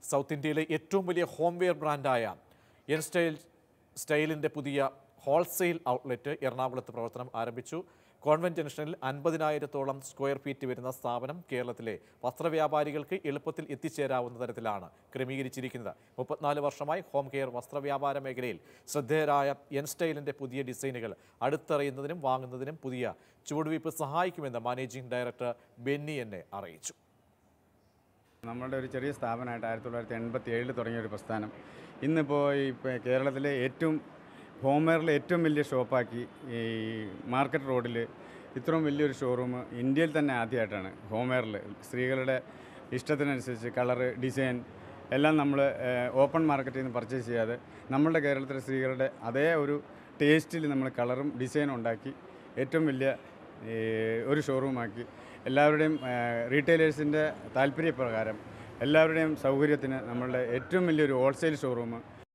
South ഇന്ത്യയിലെ ഏറ്റവും വലിയ ഹോംവെയർ ബ്രാൻഡായ എൻ സ്റ്റൈലിൻ്റെ പുതിയ ഹോൾസെയിൽ ഔട്ട്ലെറ്റ് എറണാകുളത്ത് പ്രവർത്തനം ആരംഭിച്ചു. കോൺവെന്റ് ജംഗ്ഷനിൽ 50,000-ഓളം സ്ക്വയർ ഫീറ്റ് വരുന്ന സ്ഥാപനം കേരളത്തിലെ വസ്ത്രവ്യാപാരികൾക്ക് എളുപ്പത്തിൽ എത്തിച്ചേരാവുന്ന തരത്തിലാണ് ക്രമീകരിച്ചിരിക്കുന്നത്. 34 വർഷമായി ഹോം കെയർ വസ്ത്രവ്യാപാര മേഖലയിൽ ശ്രദ്ധേയരായ എൻ സ്റ്റൈലിൻ്റെ പുതിയ ഡിസൈനുകൾ അടുത്തറിയുന്നതിനും വാങ്ങുന്നതിനും പുതിയ ചുവടുവയ്പ് സഹായിക്കുമെന്ന് മാനേജിംഗ് ഡയറക്ടർ ബെന്നി എന്നെ അറിയിച്ചു. നമ്മളുടെ ഒരു ചെറിയ സ്ഥാപനമായിട്ട് 1987 തുടങ്ങിയ ഒരു പ്രസ്ഥാനം ഇന്നിപ്പോൾ കേരളത്തിലെ ഹോംവെയറിലെ ഏറ്റവും വലിയ ഷോപ്പാക്കി ഈ മാർക്കറ്റ് റോഡിൽ ഇത്രയും വലിയൊരു ഷോറൂം ഇന്ത്യയിൽ തന്നെ ആദ്യമായിട്ടാണ്. ഹോംവെയറിൽ സ്ത്രീകളുടെ ഇഷ്ടത്തിനനുസരിച്ച് കളറ്, ഡിസൈൻ എല്ലാം നമ്മൾ ഓപ്പൺ മാർക്കറ്റിൽ നിന്ന് പർച്ചേസ് ചെയ്യാതെ നമ്മളുടെ കേരളത്തിലെ സ്ത്രീകളുടെ അതേ ഒരു ടേസ്റ്റിൽ നമ്മൾ കളറും ഡിസൈനും ഉണ്ടാക്കി ഏറ്റവും വലിയ ഒരു ഷോറൂമാക്കി എല്ലാവരുടെയും റീറ്റെയിലേഴ്സിൻ്റെ താല്പര്യപ്രകാരം എല്ലാവരുടെയും സൗകര്യത്തിന് നമ്മളുടെ ഏറ്റവും വലിയൊരു ഹോൾസെയിൽ ഷോറൂം